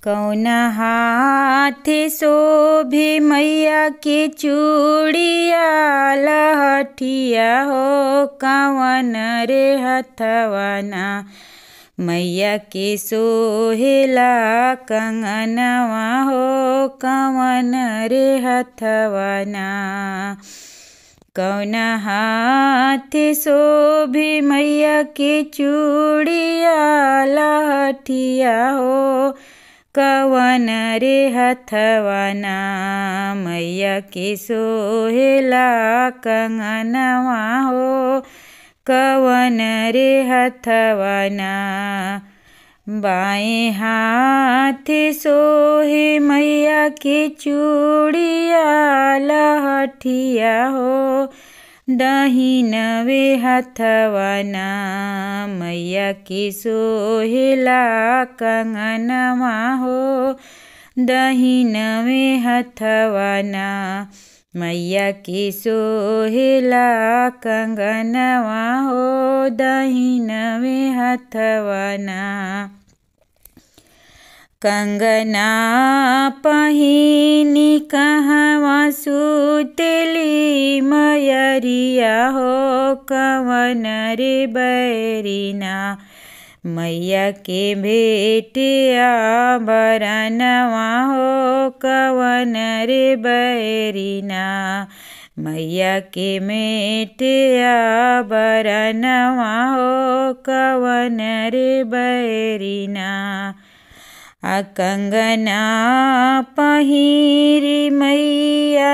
कौना हाथे शोभे मैया के चूड़िया लहठिया हो कवन रे हथवाना। मैया के सोहेला कंगनवा हो कवन रे हथवाना। कौना हाथे शोभे मैया के चूड़िया लहठिया हो कवन रे हथवाना। मैया के सोहेला कंगनवा हो कवन रे हथवाना। बाएं हाथे सोहे मैया के चूड़िया लहठिया हो दहिनवे हथवाना। मैया के सोहेला कंगनवा हो दहिनवे हथवाना। मैया के सोहेला कंगनवा हो दहिनवे हथवाना। कंगना पहिनी कहवा सुतली मयरिया हो कवन रे बैरिना। मैया के भेटिया बरनवा हो कवन रे बैरिना। मैया के मेटिया बरनवा हो कवन रे बैरिना। कंगना पहिरी मैया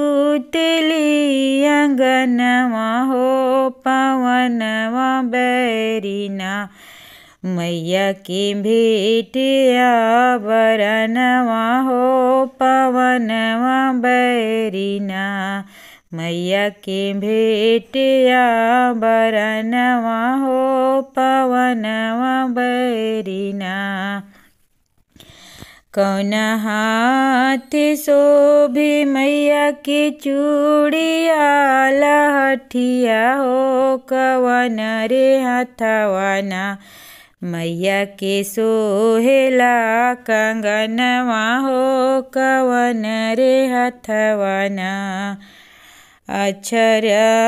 सुतली अंगनवा हो पवनवा बैरिना। मैया के भेटिया बरनवा हो पवनवा बैरिना। मैया के भेटिया बरनवा हो पवनवा बैरिना। कौना हाथे शोभे मैया के चूड़िया लहठिया हो कवन रे हथवाना। मैया के सोहेला कंगनवा हो कवन रे हथवाना। अक्षर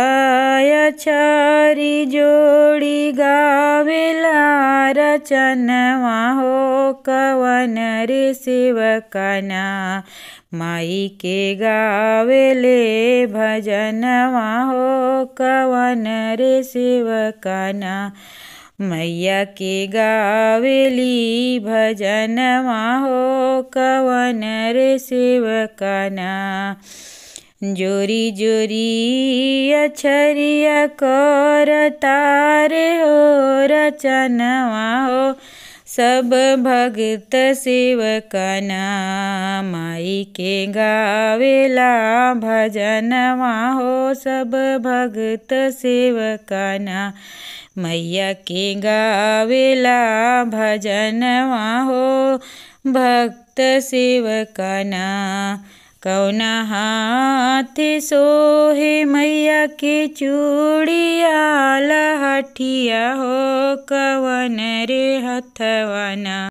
अक्षरी जोड़ी गावेला रचनवा हो कवन रे सेवकना। माई के गावेले भजनवा हो कवन रे सेवकना। मैया के गावेली भजनवा हो कवन रे सेवकना। जोरी जोरी अक्षरिया कर तारे हो रचनवा हो सब भगत सेवकना। माई के गावेला भजनवा हो सब भगत सेवकना। मैया के गावेला भजनवा हो भक्त सेवकना। कौना हाथे सोहे मैया के चूड़िया लहठिया हो कवन रे हथवाना।